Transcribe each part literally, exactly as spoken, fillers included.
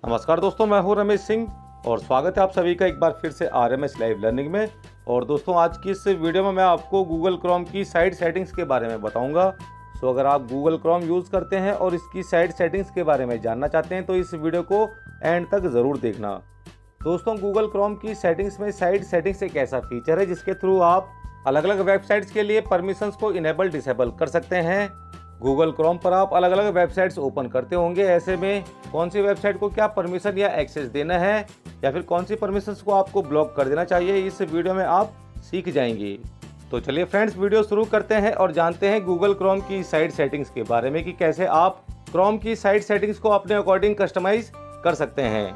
नमस्कार दोस्तों, मैं हूं रमेश सिंह और स्वागत है आप सभी का एक बार फिर से R M S live learning में। और दोस्तों, आज की इस वीडियो में मैं आपको गूगल क्रोम की साइड सेटिंग्स के बारे में बताऊंगा। सो अगर आप गूगल क्रोम यूज़ करते हैं और इसकी साइड सेटिंग्स के बारे में जानना चाहते हैं तो इस वीडियो को एंड तक ज़रूर देखना। दोस्तों, गूगल क्रोम की सेटिंग्स में साइड सेटिंग्स एक ऐसा फीचर है जिसके थ्रू आप अलग अलग वेबसाइट्स के लिए परमिशंस को इनेबल डिसेबल कर सकते हैं। गूगल क्रोम पर आप अलग अलग वेबसाइट्स ओपन करते होंगे, ऐसे में कौन सी वेबसाइट को क्या परमिशन या एक्सेस देना है या फिर कौन सी परमिशंस को आपको ब्लॉक कर देना चाहिए, इस वीडियो में आप सीख जाएंगे। तो चलिए फ्रेंड्स, वीडियो शुरू करते हैं और जानते हैं गूगल क्रोम की साइड सेटिंग्स के बारे में कि कैसे आप क्रोम की साइड सेटिंग्स को अपने अकॉर्डिंग कस्टमाइज कर सकते हैं।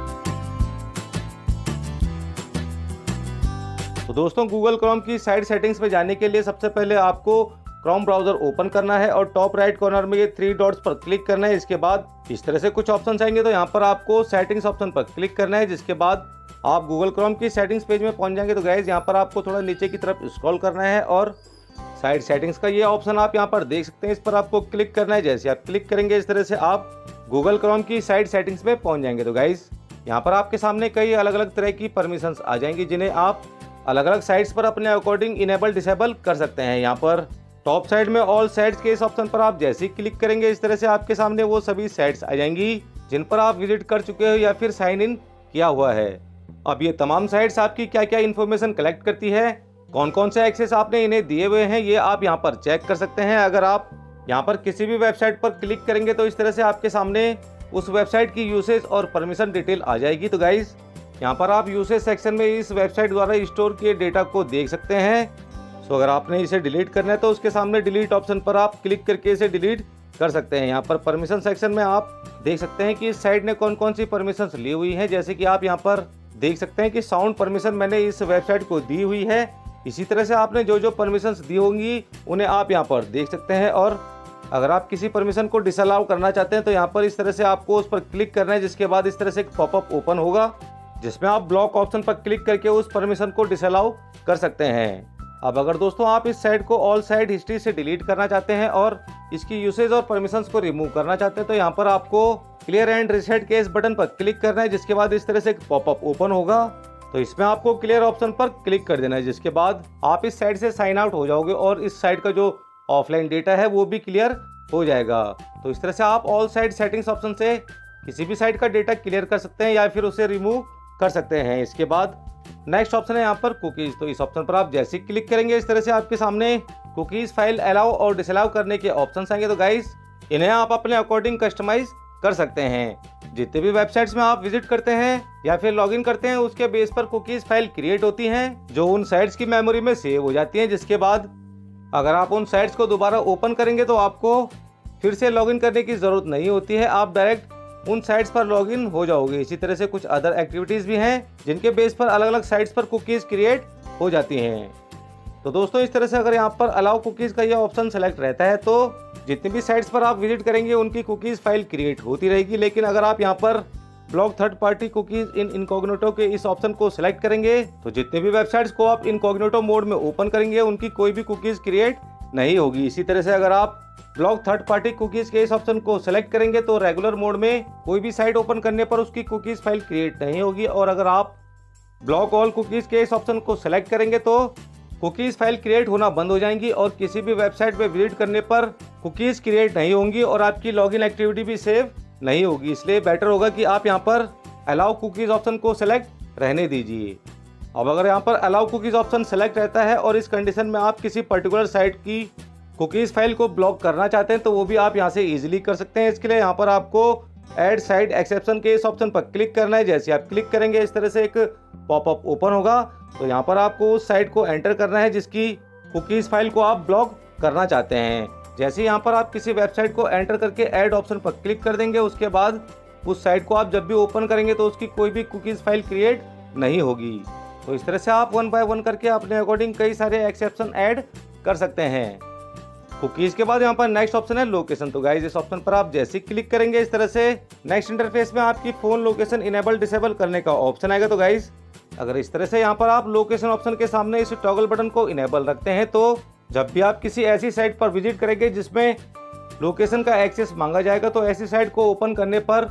तो दोस्तों, गूगल क्रोम की साइड सेटिंग्स में जाने के लिए सबसे पहले आपको क्रोम ब्राउजर ओपन करना है और टॉप राइट कॉर्नर में ये थ्री डॉट्स पर क्लिक करना है। इसके बाद इस तरह से कुछ ऑप्शंस आएंगे, तो यहाँ पर आपको सेटिंग्स ऑप्शन पर क्लिक करना है, जिसके बाद आप गूगल क्रोम की सेटिंग्स पेज में पहुंच जाएंगे। तो गाइज, यहाँ पर आपको थोड़ा नीचे की तरफ स्क्रॉल करना है और साइड सेटिंग्स का ये ऑप्शन आप यहाँ पर देख सकते हैं, इस पर आपको क्लिक करना है। जैसे आप क्लिक करेंगे इस तरह से आप गूगल क्रोम की साइड सेटिंग्स में पहुँच जाएंगे। तो गाइज, यहाँ पर आपके सामने कई अलग अलग तरह की परमिशंस आ जाएंगी जिन्हें आप अलग अलग साइट्स पर अपने अकॉर्डिंग इनेबल डिसेबल कर सकते हैं। यहाँ पर टॉप साइड में ऑल साइट्स के इस ऑप्शन पर आप जैसे ही क्लिक करेंगे इस तरह से आपके सामने वो सभी साइट्स आ जाएंगी जिन पर आप विजिट कर चुके हो या फिर साइन इन किया हुआ है। अब ये तमाम साइट्स आपकी क्या क्या इन्फॉर्मेशन कलेक्ट करती है, कौन कौन से एक्सेस आपने इन्हें दिए हुए हैं, ये आप यहाँ पर चेक कर सकते हैं। अगर आप यहाँ पर किसी भी वेबसाइट पर क्लिक करेंगे तो इस तरह से आपके सामने उस वेबसाइट की यूसेज और परमिशन डिटेल आ जाएगी। तो गाइज, यहाँ पर आप यूसेज सेक्शन में इस वेबसाइट द्वारा स्टोर किए डेटा को देख सकते हैं। सो अगर आपने इसे डिलीट करना है तो उसके सामने डिलीट ऑप्शन पर आप क्लिक करके इसे डिलीट कर सकते हैं। यहाँ पर परमिशन सेक्शन में आप देख सकते हैं कि इस साइट ने कौन कौन सी परमिशंस ली हुई हैं। जैसे कि आप यहाँ पर देख सकते हैं कि साउंड परमिशन मैंने इस वेबसाइट को दी हुई है। इसी तरह से आपने जो जो परमिशंस दी होंगी उन्हें आप यहाँ पर देख सकते हैं। और अगर आप किसी परमिशन को डिसअलाउ करना चाहते हैं तो यहाँ पर इस तरह से आपको उस पर क्लिक करना है, जिसके बाद इस तरह से एक पॉपअप ओपन होगा जिसमें आप ब्लॉक ऑप्शन पर क्लिक करके उस परमिशन को डिसअलाउ कर सकते हैं। अब अगर दोस्तों आप इस साइट को ऑल साइट हिस्ट्री से डिलीट करना चाहते हैं और इसकी यूसेज और परमिशंस को रिमूव करना चाहते हैं तो यहाँ पर आपको क्लियर एंड रीसेट केस बटन पर क्लिक करना है, जिसके बाद इस तरह से एक पॉपअप ओपन होगा। तो इसमें आपको क्लियर ऑप्शन पर क्लिक कर देना है, जिसके बाद आप इस साइट से साइन आउट हो जाओगे और इस साइट का जो ऑफलाइन डेटा है वो भी क्लियर हो जाएगा। तो इस तरह से आप ऑल साइट सेटिंग्स ऑप्शन से किसी भी साइट का डेटा क्लियर कर सकते हैं या फिर उसे रिमूव कर सकते हैं। इसके बाद नेक्स्ट ऑप्शन है यहाँ पर कुकीज़। तो इस ऑप्शन पर आप जैसे ही क्लिक करेंगे इस तरह से आपके सामने कुकीज़ फाइल अलाउ और डिसअलाउ करने के ऑप्शंस आएंगे। तो गाइस, इन्हें आप अपने अकॉर्डिंग कस्टमाइज कर सकते हैं। जितने भी वेबसाइट्स में आप विजिट करते हैं या फिर लॉगिन करते हैं उसके बेस पर कुकीज़ फाइल क्रिएट होती हैं जो उन साइट्स की मेमोरी में सेव हो जाती हैं, जिसके बाद अगर आप उन साइट्स को दोबारा ओपन करेंगे तो आपको फिर से लॉगिन करने की ज़रूरत नहीं होती है, आप डायरेक्ट उन साइट्स पर लॉगिन हो जाओगे। इसी तरह से कुछ अदर एक्टिविटीज़ भी हैं जिनके बेस पर अलग अलग साइट्स पर कुकीज़ क्रिएट हो जाती हैं। तो दोस्तों, इस तरह से अगर यहाँ पर अलाउ कुकीज़ का यह ऑप्शन सेलेक्ट रहता है तो जितनी भी साइट्स पर आप विजिट करेंगे उनकी कुकीज़ फाइल क्रिएट होती रहेगी। लेकिन अगर आप यहाँ पर block third party cookies in incognito के इस ऑप्शन को सिलेक्ट करेंगे तो जितने भी वेबसाइट्स को आप इनकॉग्निटो मोड में ओपन करेंगे उनकी कोई भी कुकीज़ क्रिएट नहीं होगी। इसी तरह से अगर आप ब्लॉक थर्ड पार्टी कुकीज़ के इस ऑप्शन को सेलेक्ट करेंगे तो रेगुलर मोड में कोई भी साइट ओपन करने पर उसकी कुकीज़ फाइल क्रिएट नहीं होगी। और अगर आप ब्लॉक ऑल कुकीज़ के इस ऑप्शन को सेलेक्ट करेंगे तो कुकीज़ फाइल क्रिएट होना बंद हो जाएंगी और किसी भी वेबसाइट पर विजिट करने पर कुकीज़ क्रिएट नहीं होंगी और आपकी लॉगिन एक्टिविटी भी सेव नहीं होगी। इसलिए बेटर होगा कि आप यहाँ पर अलाउ कुकीज़ ऑप्शन को सेलेक्ट रहने दीजिए। अब अगर यहाँ पर अलाउ कुकीज़ ऑप्शन सेलेक्ट रहता है और इस कंडीशन में आप किसी पर्टिकुलर साइट की कुकीज़ फाइल को ब्लॉक करना चाहते हैं तो वो भी आप यहाँ से इजीली कर सकते हैं। इसके लिए यहाँ पर आपको ऐड साइट एक्सेप्शन के इस ऑप्शन पर क्लिक करना है। जैसे आप क्लिक करेंगे इस तरह से एक पॉपअप ओपन होगा। तो यहाँ पर आपको उस साइट को एंटर करना है जिसकी कुकीज़ फाइल को आप ब्लॉक करना चाहते हैं। जैसे यहाँ पर आप किसी वेबसाइट को एंटर करके ऐड ऑप्शन पर क्लिक कर देंगे, उसके बाद उस साइट को आप जब भी ओपन करेंगे तो उसकी कोई भी कुकीज़ फाइल क्रिएट नहीं होगी। तो इस तरह से आप वन बाय वन करके अपने अकॉर्डिंग कई सारे एक्सेप्शन ऐड कर सकते हैं। कुकीज़ के बाद यहाँ पर नेक्स्ट ऑप्शन है लोकेशन। तो गाइज, इस ऑप्शन पर आप जैसे क्लिक करेंगे इस तरह से नेक्स्ट इंटरफेस में आपकी फ़ोन लोकेशन इनेबल डिसेबल करने का ऑप्शन आएगा। तो गाइज, अगर इस तरह से यहाँ पर आप लोकेशन ऑप्शन के सामने इस टॉगल बटन को इनेबल रखते हैं तो जब भी आप किसी ऐसी साइट पर विजिट करेंगे जिसमें लोकेशन का एक्सेस मांगा जाएगा तो ऐसी साइट को ओपन करने पर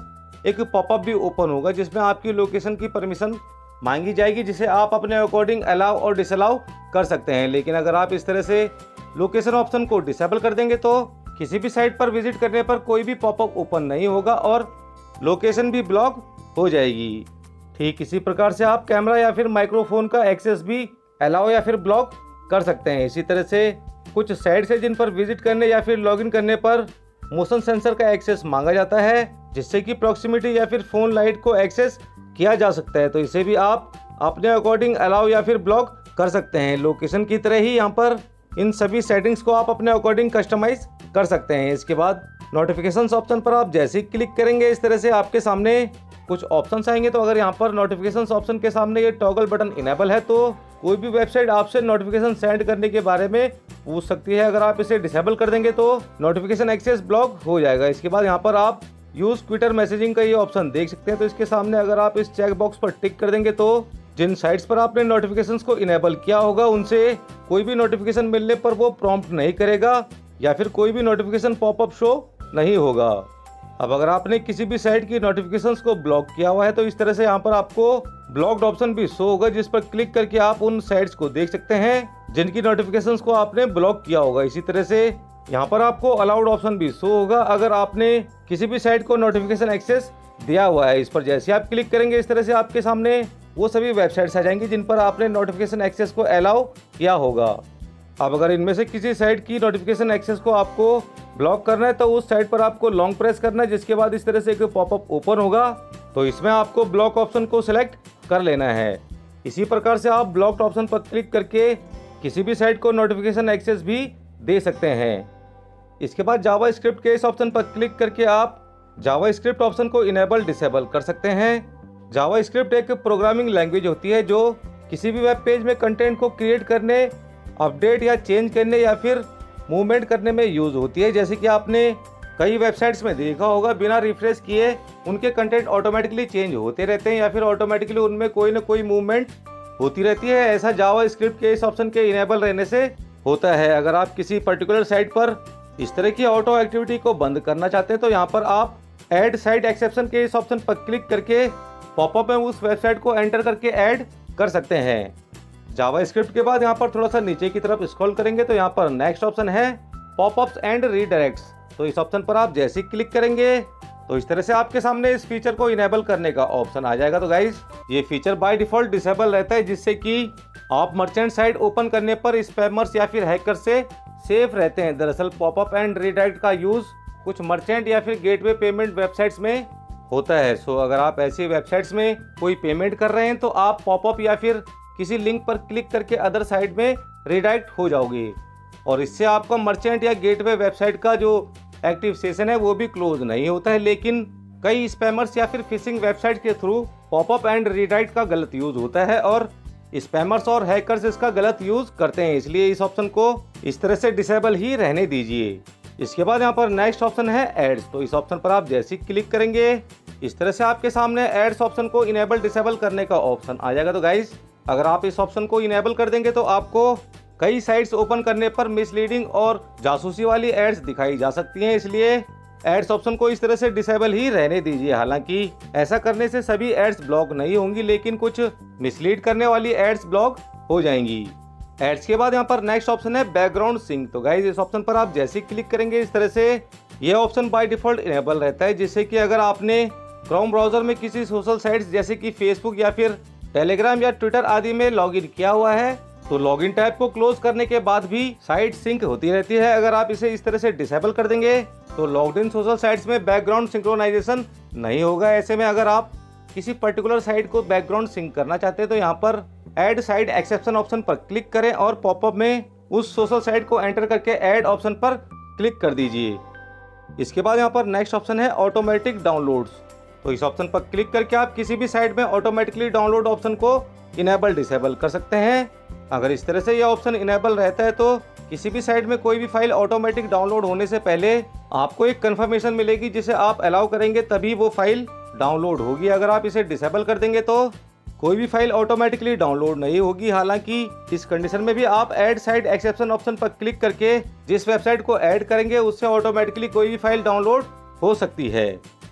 एक पॉपअप भी ओपन होगा जिसमें आपकी लोकेशन की परमिशन मांगी जाएगी, जिसे आप अपने अकॉर्डिंग अलाउ और डिसअलाउ कर सकते हैं। लेकिन अगर आप इस तरह से लोकेशन ऑप्शन को डिसेबल कर देंगे तो किसी भी साइट पर विजिट करने पर कोई भी पॉपअप ओपन नहीं होगा और लोकेशन भी ब्लॉक हो जाएगी। ठीक इसी प्रकार से आप कैमरा या फिर माइक्रोफोन का एक्सेस भी अलाउ या फिर ब्लॉक कर सकते हैं। इसी तरह से कुछ साइट्स है जिन पर विजिट करने या फिर लॉगिन करने पर मोशन सेंसर का एक्सेस मांगा जाता है, जिससे कि प्रॉक्सिमिटी या फिर फोन लाइट को एक्सेस किया जा सकता है, तो इसे भी आप अपने अकॉर्डिंग अलाउ या फिर ब्लॉक कर सकते हैं। लोकेशन की तरह ही यहाँ पर इन सभी सेटिंग्स को आप अपने अकॉर्डिंग कस्टमाइज कर सकते हैं। इसके बाद नोटिफिकेशंस ऑप्शन पर आप जैसे ही क्लिक करेंगे इस तरह से आपके सामने कुछ ऑप्शंस आएंगे। तो अगर यहाँ पर नोटिफिकेशंस ऑप्शन के सामने ये टॉगल बटन इनेबल है तो कोई भी वेबसाइट आपसे नोटिफिकेशन सेंड करने के बारे में पूछ सकती है। अगर आप इसे डिसेबल कर देंगे तो नोटिफिकेशन एक्सेस ब्लॉक हो जाएगा। इसके बाद यहाँ पर आप यूज ट्विटर मैसेजिंग का ये ऑप्शन देख सकते हैं। तो इसके सामने अगर आप इस चेक बॉक्स पर टिक कर देंगे तो जिन साइट्स पर आपने नोटिफिकेशंस को इनेबल किया होगा उनसे कोई भी नोटिफिकेशन मिलने पर वो प्रॉम्प्ट नहीं करेगा या फिर कोई भी नोटिफिकेशन पॉपअप शो नहीं होगा। अब अगर आपने किसी भी साइट की नोटिफिकेशंस को ब्लॉक किया हुआ है तो इस तरह से यहाँ पर आपको ब्लॉक्ड ऑप्शन भी शो होगा, जिस पर क्लिक करके आप उन साइट्स को देख सकते हैं जिनकी नोटिफिकेशंस को आपने ब्लॉक किया होगा। इसी तरह से यहाँ पर आपको अलाउड ऑप्शन भी शो होगा अगर आपने किसी भी साइट को नोटिफिकेशन एक्सेस दिया हुआ है। इस पर जैसे आप क्लिक करेंगे इस तरह से आपके सामने वो सभी वेबसाइट्स आ जाएंगी जिन पर आपने नोटिफिकेशन एक्सेस को अलाउ किया होगा। अब अगर इनमें से किसी साइट की नोटिफिकेशन एक्सेस को आपको ब्लॉक करना है तो उस साइट पर आपको लॉन्ग प्रेस करना है, जिसके बाद इस तरह से एक पॉपअप ओपन होगा। तो इसमें आपको ब्लॉक ऑप्शन को सिलेक्ट कर लेना है। इसी प्रकार से आप ब्लॉक्ड ऑप्शन पर क्लिक करके किसी भी साइट को नोटिफिकेशन एक्सेस भी दे सकते हैं। इसके बाद जावा स्क्रिप्ट के इस ऑप्शन पर क्लिक करके आप जावा स्क्रिप्ट ऑप्शन को इनेबल डिसेबल कर सकते हैं। जावा स्क्रिप्ट एक प्रोग्रामिंग लैंग्वेज होती है जो किसी भी वेब पेज में कंटेंट को क्रिएट करने, अपडेट या चेंज करने या फिर मूवमेंट करने में यूज होती है। जैसे कि आपने कई वेबसाइट्स में देखा होगा बिना रिफ्रेश किए उनके कंटेंट ऑटोमेटिकली चेंज होते रहते हैं या फिर ऑटोमेटिकली उनमें कोई ना कोई मूवमेंट होती रहती है। ऐसा जावा स्क्रिप्ट के इस ऑप्शन के इनेबल रहने से होता है। अगर आप किसी पर्टिकुलर साइट पर इस तरह की ऑटो एक्टिविटी को बंद करना चाहते हैं तो यहाँ पर आप ऐड साइट एक्सेप्शन के इस ऑप्शन पर क्लिक करके पॉपअप में उस वेबसाइट को एंटर करके ऐड कर सकते हैं। जावा स्क्रिप्ट के बाद यहाँ पर थोड़ा सा नीचे की तरफ स्क्रॉल करेंगे तो यहाँ पर नेक्स्ट ऑप्शन है पॉपअप्स एंड रीडायरेक्ट्स। तो इस ऑप्शन पर आप जैसे ही क्लिक करेंगे तो इस तरह से आपके सामने इस फीचर को इनेबल करने का ऑप्शन आ जाएगा। तो गाइज ये फीचर बाय डिफॉल्ट डिसेबल रहता है, जिससे कि आप मर्चेंट साइट ओपन करने पर स्पैमर्स या फिर हैकर से सेफ रहते हैं। दरअसल पॉपअप एंड रीडायरेक्ट का यूज कुछ मर्चेंट या फिर गेटवे पेमेंट वेबसाइट्स में होता है। सो अगर आप ऐसी वेबसाइट्स में कोई पेमेंट कर रहे हैं तो आप पॉपअप या फिर किसी लिंक पर क्लिक करके अदर साइट में रीडायरेक्ट हो जाओगे और इससे आपका मर्चेंट या गेटवे वेबसाइट का जो एक्टिव सेशन है वो भी क्लोज नहीं होता है। लेकिन कई स्पैमर्स या फिर फिशिंग वेबसाइट के थ्रू पॉपअप एंड रीडायरेक्ट का गलत यूज होता है और स्पैमर्स और हैकर्स इसका गलत यूज करते हैं, इसलिए इस ऑप्शन को इस तरह से डिसेबल ही रहने दीजिए। इसके बाद यहाँ पर नेक्स्ट ऑप्शन है एड्स। तो इस ऑप्शन पर आप जैसे ही क्लिक करेंगे इस तरह से आपके सामने एड्स ऑप्शन को इनेबल डिसेबल करने का ऑप्शन आ जाएगा। तो गाइज अगर आप इस ऑप्शन को इनेबल कर देंगे तो आपको कई साइट्स ओपन करने पर मिसलीडिंग और जासूसी वाली एड्स दिखाई जा सकती हैं, इसलिए एड्स ऑप्शन को इस तरह से डिसेबल ही रहने दीजिए। हालांकि ऐसा करने से सभी एड्स ब्लॉक नहीं होंगी, लेकिन कुछ मिसलीड करने वाली एड्स ब्लॉक हो जाएंगी। एड्स के बाद यहाँ पर नेक्स्ट ऑप्शन है बैकग्राउंड सिंक। तो गाइज इस ऑप्शन पर आप जैसे ही क्लिक करेंगे इस तरह से ये ऑप्शन बाय डिफॉल्ट इनेबल रहता है, जिससे कि अगर आपने क्रोम ब्राउजर में किसी सोशल साइट्स जैसे कि फेसबुक या फिर टेलीग्राम या ट्विटर आदि में लॉगिन किया हुआ है तो लॉगिन टैब को क्लोज करने के बाद भी साइट सिंक होती रहती है। अगर आप इसे इस तरह से डिसेबल कर देंगे तो लॉग्ड इन सोशल साइट्स में बैकग्राउंड सिंक्रोनाइजेशन नहीं होगा। ऐसे में अगर आप किसी पर्टिकुलर साइट को बैकग्राउंड सिंक करना चाहते हैं तो यहाँ पर ऐड साइट एक्सेप्शन ऑप्शन पर क्लिक करें और पॉपअप में उस सोशल साइट को एंटर करके ऐड ऑप्शन पर क्लिक कर दीजिए। इसके बाद यहाँ पर नेक्स्ट ऑप्शन है ऑटोमेटिक डाउनलोड्स। तो इस ऑप्शन पर क्लिक करके आप किसी भी साइट में ऑटोमेटिकली डाउनलोड ऑप्शन को इनेबल डिसेबल कर सकते हैं। अगर इस तरह से यह ऑप्शन इनेबल रहता है तो किसी भी साइट में कोई भी फाइल ऑटोमेटिक डाउनलोड होने से पहले आपको एक कंफर्मेशन मिलेगी जिसे आप अलाउ करेंगे तभी वो फाइल डाउनलोड होगी। अगर आप इसे डिसेबल कर देंगे तो कोई भी फाइल ऑटोमेटिकली डाउनलोड नहीं होगी। हालांकि इस कंडीशन में भी आप ऐड साइट एक्सेप्शन ऑप्शन पर क्लिक करके जिस वेबसाइट को ऐड करेंगे उससे ऑटोमेटिकली कोई भी फाइल डाउनलोड हो सकती है।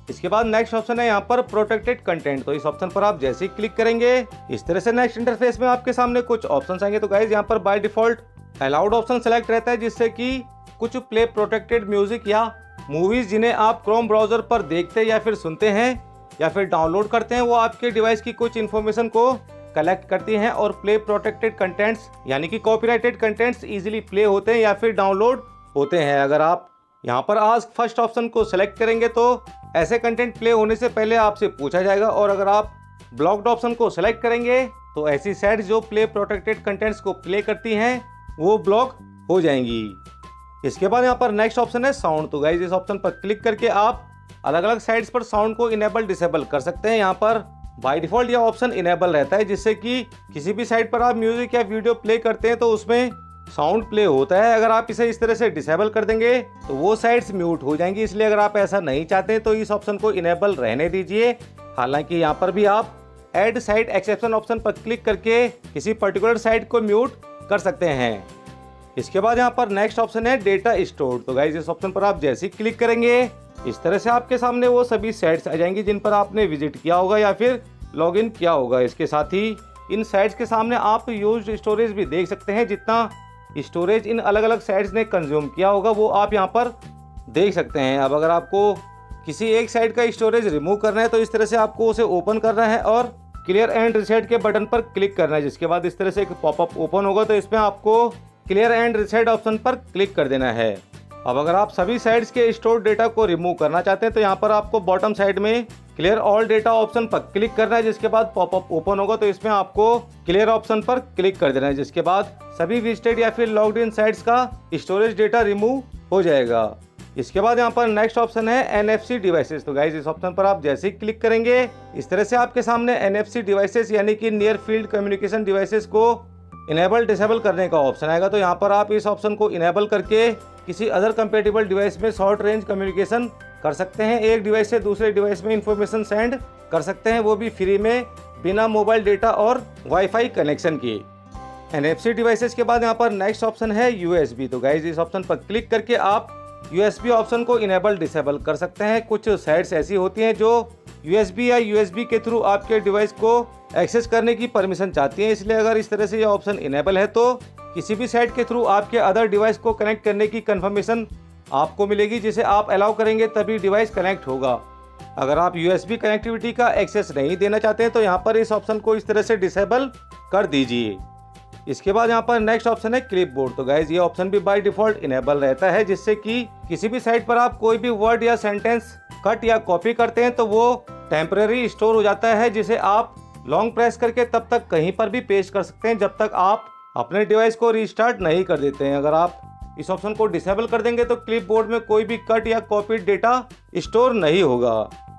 इसके बाद नेक्स्ट ऑप्शन है यहाँ पर प्रोटेक्टेड कंटेंट। तो इस ऑप्शन पर आप जैसे ही क्लिक करेंगे इस तरह से नेक्स्ट इंटरफेस में आपके सामने कुछ ऑप्शन आएंगे। तो गाइज यहाँ पर by default allowed option select रहता है, जिससे कि कुछ प्ले प्रोटेक्टेड म्यूजिक या मूवीज जिन्हें आप क्रोम ब्राउजर पर देखते या फिर सुनते हैं या फिर डाउनलोड करते हैं, वो आपके डिवाइस की कुछ इन्फॉर्मेशन को कलेक्ट करती हैं और प्ले प्रोटेक्टेड कंटेंट्स यानी कि कॉपीराइटेड कंटेंट्स इजीली प्ले होते हैं या फिर डाउनलोड होते हैं। अगर आप यहाँ पर आज फर्स्ट ऑप्शन को सेलेक्ट करेंगे तो ऐसे कंटेंट प्ले होने से पहले आपसे पूछा जाएगा, और अगर आप ब्लॉक्ड ऑप्शन को सेलेक्ट करेंगे तो ऐसी साइट्स जो प्ले प्रोटेक्टेड कंटेंट्स को प्ले करती हैं वो ब्लॉक हो जाएंगी। इसके बाद यहाँ पर नेक्स्ट ऑप्शन है साउंड। तो गाइज इस ऑप्शन पर क्लिक करके आप अलग अलग साइट्स पर साउंड को इनेबल डिसेबल कर सकते हैं। यहाँ पर बाय डिफॉल्ट यह ऑप्शन इनेबल रहता है, जिससे कि किसी भी साइट पर आप म्यूजिक या वीडियो प्ले करते हैं तो उसमें साउंड प्ले होता है। अगर आप इसे इस तरह से डिसेबल कर देंगे तो वो साइट्स म्यूट हो जाएंगी, इसलिए अगर आप ऐसा नहीं चाहते तो इस ऑप्शन को इनेबल रहने दीजिए। हालांकि यहाँ पर भी आप ऐड साइट एक्सेप्शन ऑप्शन पर क्लिक करके किसी पर्टिकुलर साइट को म्यूट कर सकते हैं। इसके बाद यहाँ पर नेक्स्ट ऑप्शन है डेटा स्टोर। तो गाइज इस ऑप्शन पर आप जैसे ही क्लिक करेंगे इस तरह से आपके सामने वो सभी साइट्स आ जाएंगी जिन पर आपने विजिट किया होगा या फिर लॉग इन किया होगा। इसके साथ ही इन साइट्स के सामने आप यूज्ड स्टोरेज भी देख सकते हैं, जितना स्टोरेज इन अलग अलग साइट्स ने कंज्यूम किया होगा वो आप यहाँ पर देख सकते हैं। अब अगर आपको किसी एक साइट का स्टोरेज रिमूव करना है तो इस तरह से आपको उसे ओपन करना है और क्लियर एंड रिसेट के बटन पर क्लिक करना है, जिसके बाद इस तरह से एक पॉपअप ओपन होगा। तो इसमें आपको क्लियर एंड रिसेट ऑप्शन पर क्लिक कर देना है। अब अगर आप सभी साइट्स के स्टोर डेटा को रिमूव करना चाहते हैं तो यहाँ पर आपको बॉटम साइड में क्लियर ऑल डेटा ऑप्शन पर क्लिक करना है, जिसके बाद पॉपअप ओपन होगा। तो इसमें आपको क्लियर ऑप्शन पर क्लिक कर देना है, जिसके बाद सभी विजिटेड या फिर लॉग्ड इन साइट्स का स्टोरेज डेटा रिमूव हो जाएगा। इसके बाद यहाँ पर नेक्स्ट ऑप्शन है एन एफ सी डिवाइसेस। तो गाइज इस ऑप्शन पर आप जैसे ही क्लिक करेंगे इस तरह से आपके सामने एन एफ सी डिवाइसेस यानी कि नियर फील्ड कम्युनिकेशन डिवाइसेस को इनेबल डिसेबल करने का ऑप्शन आएगा। तो यहाँ पर आप इस ऑप्शन को इनेबल करके किसी अदर कंपेटेबल डिवाइस में शॉर्ट रेंज कम्युनिकेशन कर सकते हैं, एक डिवाइस से दूसरे डिवाइस में इंफॉर्मेशन सेंड कर सकते हैं, वो भी फ्री में बिना मोबाइल डेटा और वाईफाई कनेक्शन के। एन एफ सी डिवाइसेस के बाद यहाँ पर नेक्स्ट ऑप्शन है यू एस बी। तो गाइज इस ऑप्शन पर क्लिक करके आप यू एस बी ऑप्शन को इनेबल डिसेबल कर सकते हैं। कुछ साइट्स ऐसी होती हैं जो यू एस बी या यू एस बी के थ्रू आपके डिवाइस को एक्सेस करने की परमिशन चाहती हैं, इसलिए अगर इस तरह से यह ऑप्शन इनेबल है तो किसी भी साइट के थ्रू आपके अदर डिवाइस को कनेक्ट करने की कंफर्मेशन आपको मिलेगी, जिसे आप अलाउ करेंगे तभी डिवाइस कनेक्ट होगा। अगर आप यू एस बी कनेक्टिविटी का एक्सेस नहीं देना चाहते हैं तो यहाँ पर इस ऑप्शन को इस तरह से डिसेबल कर दीजिए। इसके बाद यहाँ पर नेक्स्ट ऑप्शन है क्लिपबोर्ड। तो गाइज ये ऑप्शन भी बाय डिफॉल्ट इनेबल रहता है, जिससे कि किसी भी साइट पर आप कोई भी वर्ड या सेंटेंस कट या कॉपी करते हैं तो वो टेम्पररी स्टोर हो जाता है, जिसे आप लॉन्ग प्रेस करके तब तक कहीं पर भी पेस्ट कर सकते हैं जब तक आप अपने डिवाइस को रीस्टार्ट नहीं कर देते हैं। अगर आप इस ऑप्शन को डिसेबल कर देंगे तो क्लिपबोर्ड में कोई भी कट या कॉपीड डेटा स्टोर नहीं होगा।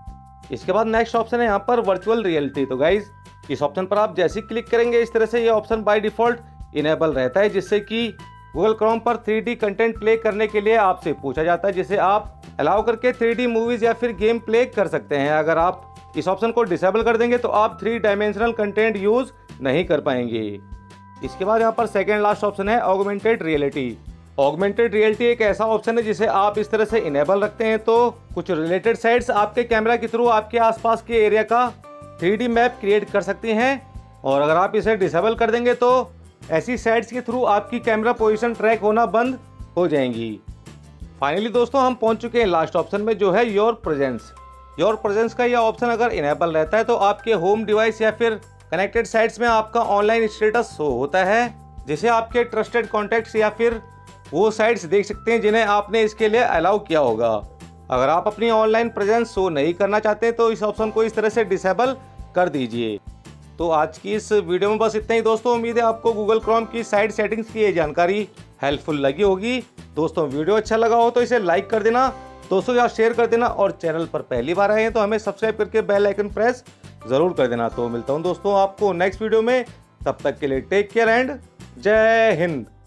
इसके बाद नेक्स्ट ऑप्शन है यहाँ पर वर्चुअल रियलिटी। तो गाइज इस ऑप्शन पर आप जैसे ही क्लिक करेंगे इस तरह से ये ऑप्शन बाय डिफॉल्ट इनेबल रहता है, जिससे कि गूगल क्रोम पर थ्री डी कंटेंट प्ले करने के लिए आपसे पूछा जाता है, जिसे आप अलाउ करके थ्री डी मूवीज या फिर गेम प्ले कर सकते हैं। अगर आप इस ऑप्शन को डिसेबल कर देंगे तो आप थ्री डायमेंशनल कंटेंट यूज नहीं कर पाएंगे। इसके बाद यहाँ पर सेकेंड लास्ट ऑप्शन है ऑगमेंटेड रियलिटी। ऑगमेंटेड रियलिटी एक ऐसा ऑप्शन है जिसे आप इस तरह से इनेबल रखते हैं तो कुछ रिलेटेड साइट्स आपके कैमरा के थ्रू आपके आसपास के एरिया का थ्री डी मैप क्रिएट कर सकती हैं, और अगर आप इसे डिसेबल कर देंगे तो ऐसी साइट्स के थ्रू आपकी कैमरा पोजीशन ट्रैक होना बंद हो जाएंगी। फाइनली दोस्तों हम पहुंच चुके हैं लास्ट ऑप्शन में, जो है योर प्रेजेंस। योर प्रेजेंस का यह ऑप्शन अगर इनेबल रहता है तो आपके होम डिवाइस या फिर कनेक्टेड साइट्स में आपका ऑनलाइन स्टेटस शो होता है, जिसे आपके ट्रस्टेड कॉन्टैक्ट्स या फिर वो साइट्स देख सकते हैं जिन्हें आपने इसके लिए अलाउ किया होगा। अगर आप अपनी ऑनलाइन प्रेजेंस शो नहीं करना चाहते तो इस ऑप्शन को इस तरह से डिसेबल कर दीजिए। तो आज की इस वीडियो में बस इतना ही दोस्तों। उम्मीद है आपको गूगल क्रोम की साइट सेटिंग्स की ये जानकारी हेल्पफुल लगी होगी। दोस्तों वीडियो अच्छा लगा हो तो इसे लाइक कर देना, दोस्तों या शेयर कर देना, और चैनल पर पहली बार आए हैं तो हमें सब्सक्राइब करके बेल आइकन प्रेस जरूर कर देना। तो मिलता हूं दोस्तों आपको नेक्स्ट वीडियो में, तब तक के लिए टेक केयर एंड जय हिंद।